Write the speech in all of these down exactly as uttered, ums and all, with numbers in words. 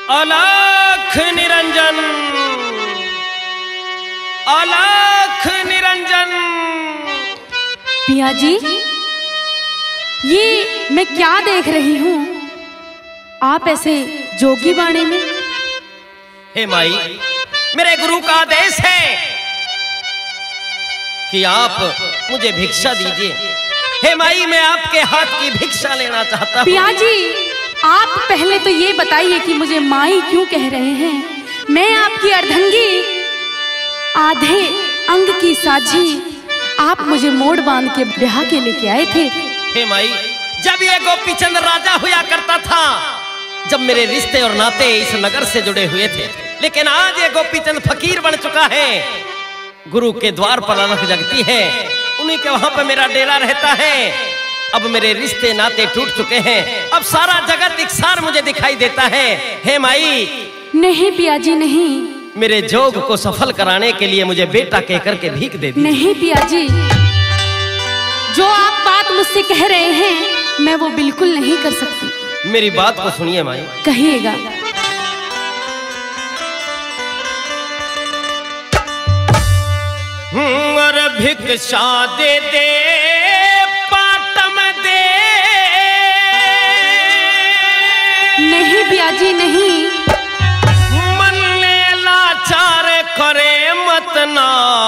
अलख निरंजन, अलख निरंजन। पिया जी, ये मैं क्या देख रही हूँ? आप ऐसे जोगी बाणे में? हे माई, मेरे गुरु का आदेश है कि आप मुझे भिक्षा दीजिए। हे माई, मैं आपके हाथ की भिक्षा लेना चाहता हूँ। पिया जी, आप पहले तो ये बताइए कि मुझे माई क्यों कह रहे हैं? मैं आपकी अर्धंगी, आधे अंग की साझी। आप मुझे मोड़ बांध के ब्याह के लेके आए थे। हे माई, जब ये गोपीचंद राजा हुआ करता था, जब मेरे रिश्ते और नाते इस नगर से जुड़े हुए थे, लेकिन आज ये गोपीचंद फकीर बन चुका है। गुरु के द्वार पर अनख जगती है, उन्हीं के वहां पर मेरा डेरा रहता है। अब मेरे रिश्ते नाते टूट चुके हैं, अब सारा जगत इकसार मुझे दिखाई देता है। हे माई, नहीं पिया जी नहीं, मेरे जोग को सफल कराने के लिए मुझे बेटा कहकर के भीख दे दी। नहीं पिया जी, जो आप बात मुझसे कह रहे हैं मैं वो बिल्कुल नहीं कर सकती। मेरी बात को सुनिए माई। कहिएगा। और भिक्षा दे दे पाटम दे। नहीं पिया जी नहीं, मन ले लाचार करे मत ना।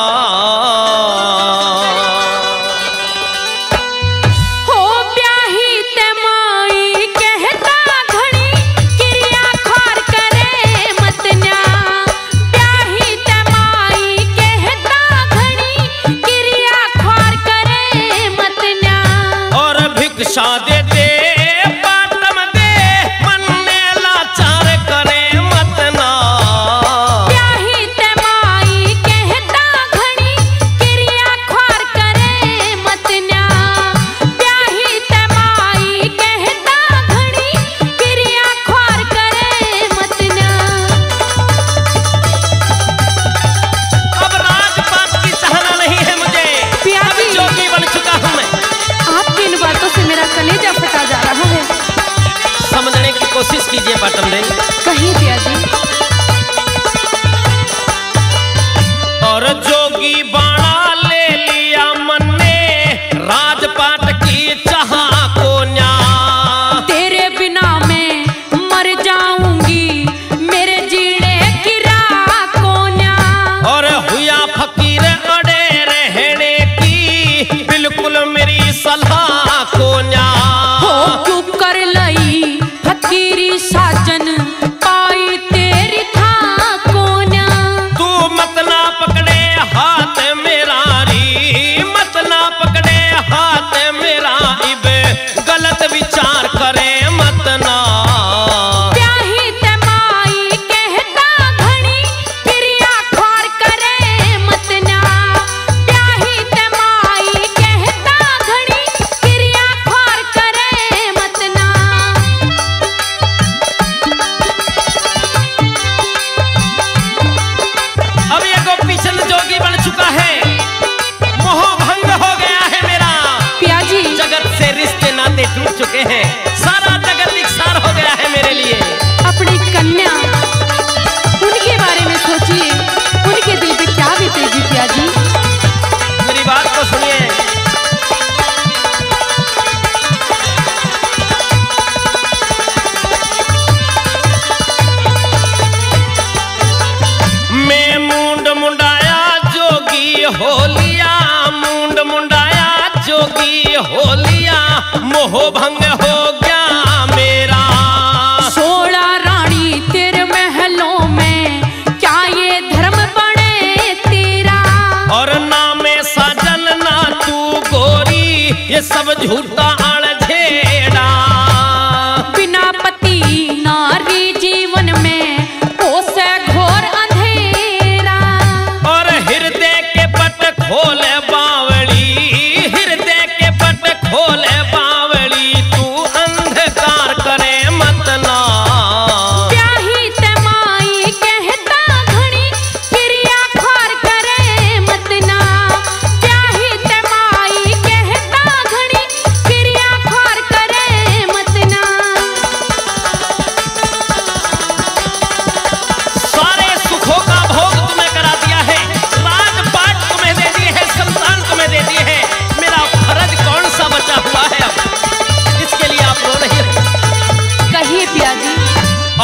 हो ब्याही ते माई कहता घड़ी, क्रिया खार करे मत न्या। ब्याही ते माई कहता घड़ी, क्रिया खार करे मत न्या। और भिक्षा दे दे पाटम दे, मन ले लाचार करे मत ना। ब्याही ते माई कहता घड़ी, क्रिया खार करे मत न्या। ब्याही ते माई कहता घड़ी, क्रिया खार करे मत न्या। अब राजपाट की चाहना नहीं है मुझे, पिया अब जी, जोगी बन चुका हूँ मैं। आपकी इन बातों से मेरा कलेजा फटा जा रहा है। समझने की कोशिश कीजिए पाटम दे। कहीं पिया जी। और जोगी बाणा ले लिया मन ने, राजपाट की चाह को न्या। तेरे बिना मैं मर जाऊंगी, मेरे जीने की राह को न्या। और हुआ फकीर अड़े रहने की, बिल्कुल मेरी सलाह को न्या। हो क्यों कर लई फकीरी साजन, पाई तेरी था को न्या। तू मत ना पकड़े हाथ मेरा री, मत ना पकड़े हाथ मेरा, इब गलत विचार करे मत ना। ब्याही ते माई कहता घड़ी, क्रिया खार करे मत न्या। ब्याही ते माई कहता घड़ी, क्रिया खार करे मत ना। अब ये गोपीचंद जोगी बन चुका है, मोह भंग हो गया है मेरा। पिया जी, जगत से रिश्ते नाते टूट चुके हैं, सारा जगत इकसार हो गया है मेरे लिए। अपनी कन्या, उनके बारे में सोचिए, उनके दिल पे क्या बीतेगी पिया जी। मेरी बात को सुनिए। मैं मुंड मुंडाया जोगी हो लिया, मुंड मुंडाया जोगी हो लिया, मोह भंग हो गया मेरा। सोलह रानी तेरे महलों में, क्या ये धर्म बने तेरा। और ना मैं साजन ना तू गोरी, ये सब झूठा अड़झेड़ा। बिना पति नारी जीवन में पोसे घोर अंधेरा। और हृदय के पट खोले बावड़ी, हृदय के पट खोले बावड़ी, तू अंधकार करे मत ना। ब्याही ते माई कहता घड़ी, क्रिया खार करे मत ना। ब्याही ते माई कहता घड़ी, क्रिया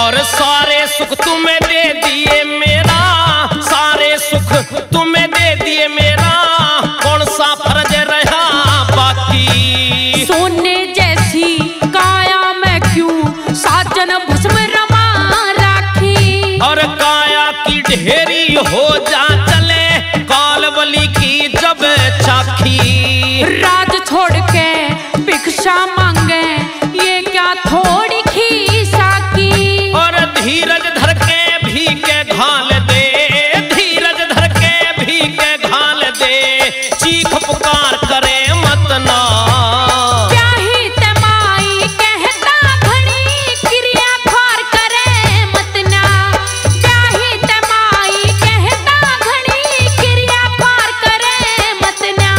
और सारे सुख तुम्हें दे दिए मेरा, सारे सुख तुम्हें दे दिए मेरा, कौन सा फर्ज रहा बाकी। सोने जैसी काया मैं क्यों साजन भस्म रमा राखी, और काया की ढेरी हो जा चले कालवली की जब चाखी। राज छोड़ के भिक्षा मांगे ये क्या थोड़ी खीसा की, और धीरज धर के भी के घाल दे, धीरज धर के भी के घाल दे, चीख पुकार करे मत ना। क्या ही तमाई कहता घड़ी क्रिया खार करे मत ना, क्या ही तमाई कहता घड़ी क्रिया खार करे मत ना।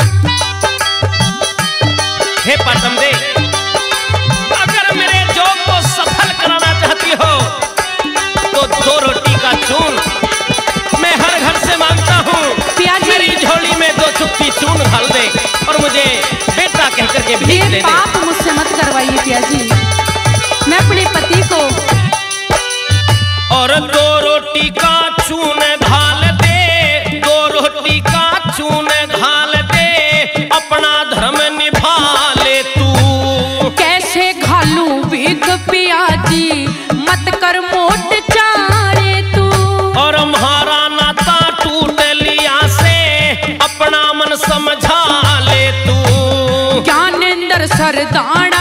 हे पाटम दे, अगर मेरे जोग को सफल कराना चाहती हो तो दो रोटी का चून मैं हर घर से मांगता हूँ। पियाजी। मेरी झोली में दो चुटकी चून डाल दे और मुझे बेटा कहकर के भीख ये दे दे। पाप मुझसे मत करवाइए पियाजी, मैं अपने पति को। और दो रोटी का चून घाल दे, दो रोटी का चून घाल दे, अपना धर्म निभा ले तू। कैसे घालू बिग पियाजी मत कर मोट चारे तू, और हमारा नाता टूट लिया से अपना मन समझा ले तू। ज्ञानेंद्र सरदान